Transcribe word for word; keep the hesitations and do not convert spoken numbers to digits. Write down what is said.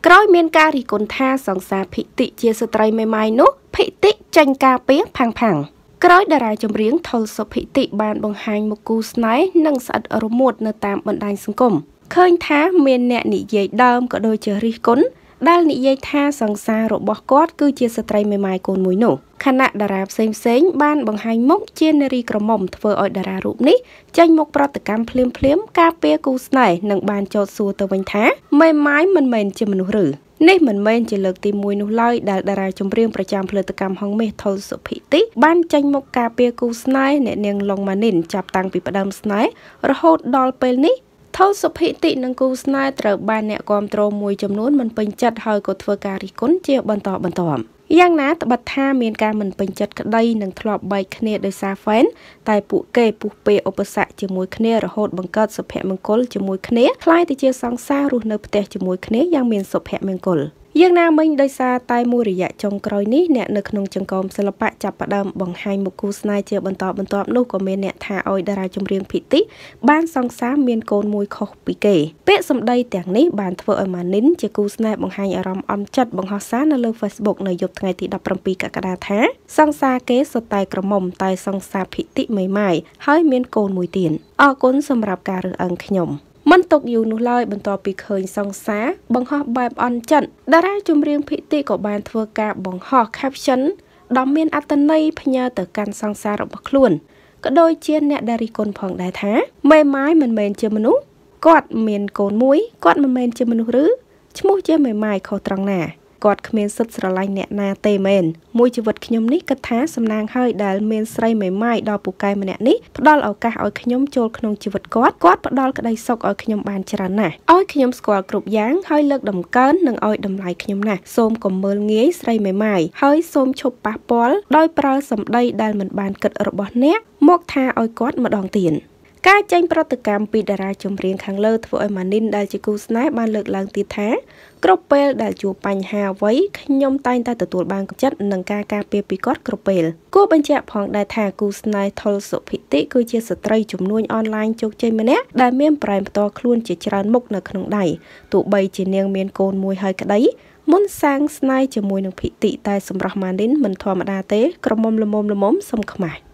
ក្រោយមានការរិះគន់ថាសង្សារភិតិជាស្ត្រីមេម៉ាយនោះភិតិចេញការពារផាំងផាំងក្រោយតារាចម្រៀងថុលសុភិតិបានបង្ហាញមុខគូស្នេហ៍និងស្អិតរមួតនៅតាមបណ្ដាញសង្គមឃើញថាមានអ្នកនិយាយដើមក៏ដូចជារិះគន់ដែលនិយាយថាសង្សាររបស់គាត់គឺជាស្ត្រីមេម៉ាយកូនមួយនោះខណៈតារាផ្សេងផ្សេងបានបង្ហាញមុខជានារីក្រមុំធ្វើឲ្យតារារូបនេះចេញមុខប្រតិកម្មភ្លាមភ្លាមការពារគូស្នេហ៍និងបានចោទសួរទៅវិញថាមេម៉ាយមិនមែនជាមនុស្សឬនេះមិនមែនជាលើកទីមួយនោះឡើយដែលតារាចម្រៀងប្រចាំផលិតកម្មហងមាសថុលសុភិតិបានចេញមុខការពារគូស្នេហ៍អ្នកនាងឡុងម៉ានីនចាប់តាំងពីផ្ដើមស្នេហ៍រហូតដល់ពេលនេះថុលសុភិតិនិងគូស្នេហ៍ត្រូវបានអ្នកគាំទ្រមួយចំនួនមិនពេញចិត្តហើយក៏ធ្វើការរិះគន់ជាបន្តបន្ទាប់យ៉ាងណាត្បិតថាមានការមិនពេញចិត្តក្តីនិងធ្លាប់បែកគ្នាដោយសារហ្វេនតែពួកគេពុះពេឧបសគ្គជាមួយគ្នារហូតបង្កើតសុភមង្គលជាមួយគ្នាคล้ายទៅជាសង្សាររស់នៅផ្ទះជាមួយគ្នាយ៉ាងមានសុភមង្គលយ៉ាងណាមិញដោយសារតែមួយរយៈចុងក្រោយនេះអ្នកនៅក្នុងចង្កោមសិល្បៈចាប់ផ្ដើមបង្ហាញមុខគូស្នេហ៍ជាបន្តបន្ទាប់នោះក៏មានអ្នកថាឲ្យតារាចម្រៀងភិតិបានសង្សារមានកូនមួយខុសពីគេពាក្យសម្ដីទាំងនេះបានធ្វើឲ្យម៉ានីនជាគូស្នេហ៍បង្ហាញអារម្មណ៍អន់ចិត្តបង្ហោះសារនៅលើ Facebook នៅយប់ថ្ងៃទីដប់ប្រាំពីរកក្កដាថាសង្សារគេសុទ្ធតែក្រមុំតែសង្សារភិតិមេម៉ាយហើយមានកូនមួយទៀតអរគុណសម្រាប់ការរើសអើងខ្ញុំមិនຕົកយូរនោះឡើយបន្ទាប់ពីឃើញសង្សារបង្ហោះបែបអន់ចិត្តតារាចម្រៀងភិតិក៏បានធ្វើការបង្ហោះ caption ដ៏មានអត្ថន័យផ្ញើទៅកាន់សង្សាររបស់ខ្លួនក៏ដូចជាអ្នកដែលរិះគន់ផងដែរថាមេម៉ាយមិនមែនជាមនុស្សគាត់មានកូនមួយគាត់មិនមែនជាមនុស្សឬឈ្មោះជាមេម៉ាយខុសត្រង់ណាគាត់គ្មានសិទ្ធិស្រឡាញ់អ្នកណាទេមែនមួយជីវិតខ្ញុំនេះគិតថាសំណាងហើយដែលមានស្រីមេម៉ាយដល់ពូកែម្នាក់នេះផ្ដល់ឱកាសឲ្យខ្ញុំចូលក្នុងជីវិតគាត់គាត់ផ្ដល់ក្តីសុខឲ្យខ្ញុំបានច្រើនណាស់ឲ្យខ្ញុំស្គាល់គ្រប់យ៉ាងហើយលើកតម្កើងនិងឲ្យតម្លៃខ្ញុំណាស់សូមកុំមើលងាយស្រីមេម៉ាយហើយសូមឈប់ប៉ះពាល់ដោយប្រើសម្ដីដែលមិនបានគិតរបស់អ្នកមកថាឲ្យគាត់ម្ដងទៀតការចេញប្រតិកម្មពីតារាចម្រៀងខាងលើធ្វើឲ្យម៉ានីនដែលជាគូស្នេហ៍បានលើកឡើងទៀតថាគ្រប់ពេលដែលជួបបញ្ហាអ្វីខ្ញុំតែងតែទទួលបានចិត្តនិងការការពារពីគាត់គ្រប់ពេលគួរបញ្ជាក់ផងដែរថាគូស្នេហ៍ថុលសុភិតិគឺជាស្ត្រីជំនួញអនឡាញជោគជ័យម្នាក់ដែលមានប្រែនផ្ទាល់ខ្លួនជាច្រើនមុខនៅក្នុងដៃទោះបីជានាងមានកូនមួយហើយក្តីមុនសាងស្នេហ៍ជាមួយនឹងភិតិតែសម្រាប់ម៉ានីនមិនធម្មតាទេក្រមុំល្មមល្មមសុំខ្មាស់